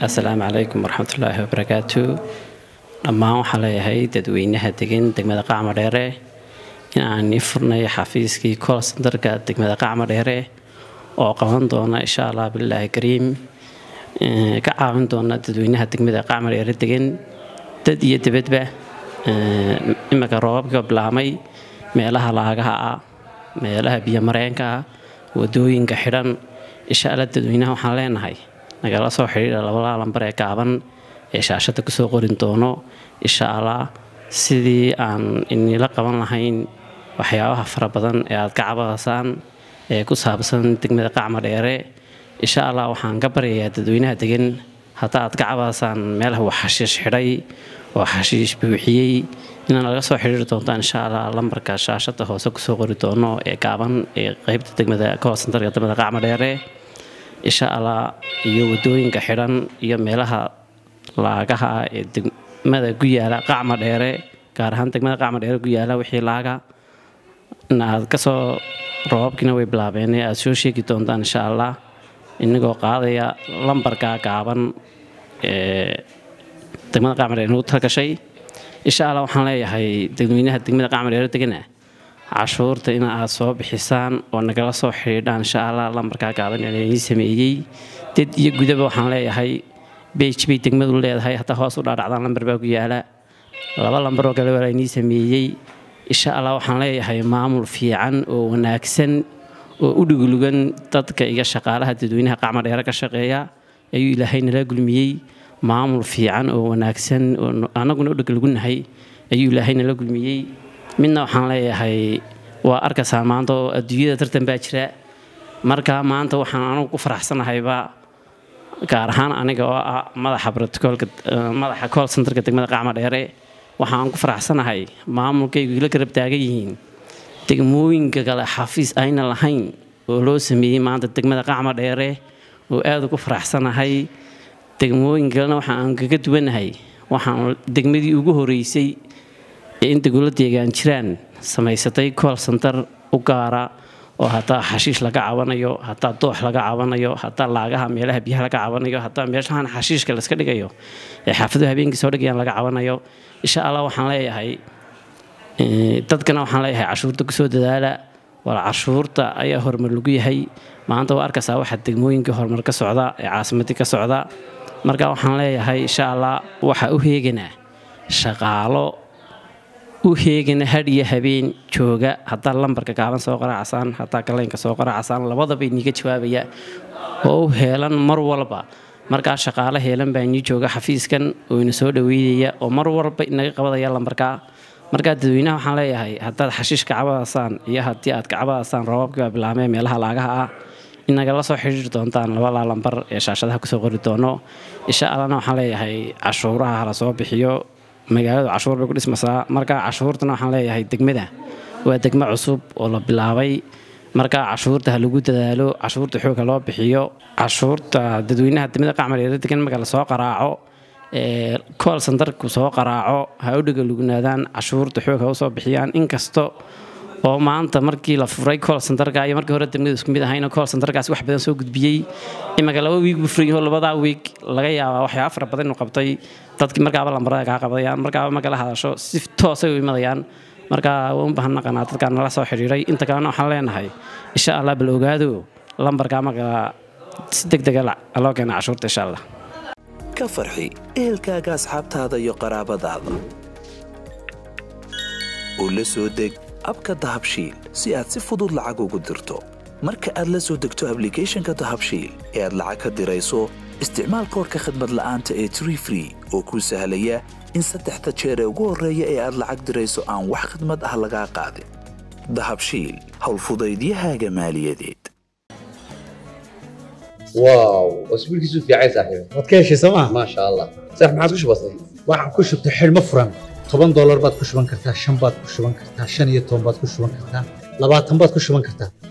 السلام عليكم ورحمة الله وبركاته. أما وحلا هاي تدوينها تجين تجمد قاع مريرة يعني فرنا حفيزكي كل سنترك تجمد قاع مريرة وقوان دونا إن شاء الله بالله كريم كعاون دونا تدوينها تجمد قاع مريرة تجين تدي تبدبه إما كرواب قبلامي meelaha laagaha ah meelaha biyo mareenka wadooyinka xiran insha Allah dadweynaha waxaan leenahay nagala soo xiriir labada lambar ee gaaban ee shaashada ku soo qorin doono insha Allah sidii aan inila qaban lahayn waxyaabaha fara badan ee aad ka cabaasaan ee ku saabsan degmada Qacma Dheere insha Allah waxaan ka baryayaa dadweynaha degan hatta aad ka cabaasaan meelaha wax xashiish xiray oo xashiish buuxiyay إن أنا قصو حرير دونتان إن شاء الله لمبر كشاشة هوسو كسو قري دونو كابان قيبت دقمدا كول سنتر قدمدا قعمة ديري إن شاء الله يودوين كحيران يميلها لاغاها دقمدا قيالا قعمة ديري كارهان دقمدا قعمة ديري قيالا وحي لاغا إن كسو رواب كنا ويبلابيني أسوشي كي دونتان إن شاء الله إنكو قاضية لمبر كابان دقمدا قعمة ديري نوتها كشي إن شاء الله وحنا ليهاي تدوينها تجمد قعمة ديرة تجنا عشورة إن أصاب حسان ونقل صح حيران إن شاء الله لمبر كعبان يعني يسميه تد يجود وحنا ليهاي بيش بي تجمد ولا هاي حتى خاصو على عدان لمبر باقي على لا لمبر وقال ولا يسميه إن شاء الله وحنا ليهاي معمول في عن وناكسن ودقلوجن تدك إيجا شقالها تدوينها قعمة ديرة كشقية أيو إلى هين لا قلمي maamul fiican oo wanaagsan oo anaguna u dhaglugunahay ayuu ilaahayna la gulmiyay midna waxaan leeyahay waa arkaysaa maanta adduunyada tartan baa jira marka maanta waxaan anigu ku faraxsanahay gaar ahaan aniga oo ah madaxa protocolka madaxa call centerka degmada Qacma Dheere waxaan ku faraxsanahay maamulkaygu la garab taagan yihiin degmooyinka kale xafiis ayna lahayn oo loo sameeyay maanta degmada Qacma Dheere oo aad ugu faraxsanahay degmooyinkalena waxaan kaga duwanahay waxaan degmadii ugu horeysay ee inta goladeegaan jiraan samaysatay call center u gaara oo hataa xashiish laga cabanayo hataa doox laga cabanayo hataa laagaha meelaha biyaha laga cabanayo hataa meeshaan xashiishka la iska dhigayo ee xaafadaha habeenkii soo dhigayaan laga cabanayo insha Allah waxaan leeyahay dadkana waxaan leeyahay cashuurta ku soo dadaala wala cashuurta ayaa horumar lagu yahay maanta waa arkaysaa waxa degmooyinka horumar ka socda ee caasimadii ka socda marka waxaan leeyahay insha Allah waxa u heegana shaqaalo u heegana hadiya habeen jooga hatta lambarka gaaban soo qaracsan hatta kaleenka soo qaracsan labadaba iniga jawaabaya oo heelan mar walba marka shaqaale heelan baan jooga xafiiskan oo ina soo dhaweeyay oo mar walba inaga qabadaya lambarka marka dadweynaha waxaan leeyahay hatta xashiishka cabaasan iyo hadii aad ka cabaasan roobka bilaamay meelaha laagaha ah inaga la soo xiriir doontaan labada lambar ee shaashadaha ku soo qori doono insha Allah waxaan leeyahay cashuuraha la soo bixiyo magaalada cashuur bay ku dhismaysaa marka cashuurtana waxaan leeyahay degmada waa degmo cusub oo la bilaabay marka cashuurta lagu dadaalo cashuurta xoogga loo bixiyo cashuurta dadweynaha degmada Qacma Dheere degan marka la soo qaraaco call center ku soo qaraaco ha u dhaglugunaadaan cashuurta xoogga u soo bixiyaan inkasto oo maanta markii la furay call centerka iyo markii hore degmada isku mid ahayn call centerkaas wax badan soo gudbiyay imaga laba week bu furay labada week laga yaabo waxyaabo fara badan uu qabtay dadkii markaaba lambarada ka qabadayaan markaaba ma kala hadasho si toos ah u imadayaan marka waan u baahan qanaad dadka nala soo xiriiray inta kalena waxaan leenahay insha Allah bal ogaado lambarka maga si degdeg ah loo keenay cashuurta insha Allah ka farxi ehelkaaga asxaabtaada iyo qaraabadaada oo la soo deg abka dahabshiil si aad si fudud lacag ugu dirto marka aad la soo degto applicationka dahabshiil ee aad lacag ka dirayso isticmaal koodka khidmad la'aanta ee Tree Free oo ku sahlaya in saddexda jeer ee ugu horeeya ee aad lacag dirayso aan wax khidmad ah laga qaadin dahabshiil hawl fudaydiyahaaga maaliyadeed واو اسبوعك يسوي في عيسى صاحبي wadkeeshi Soomaa ما شاء الله صح ما عاد وش بصير waxaan ku shubtay xilmo furan $10 baad ku shuban kartaa 5 baad ku shuban kartaa 15 baad ku shuban kartaa 20 baad ku shuban kartaa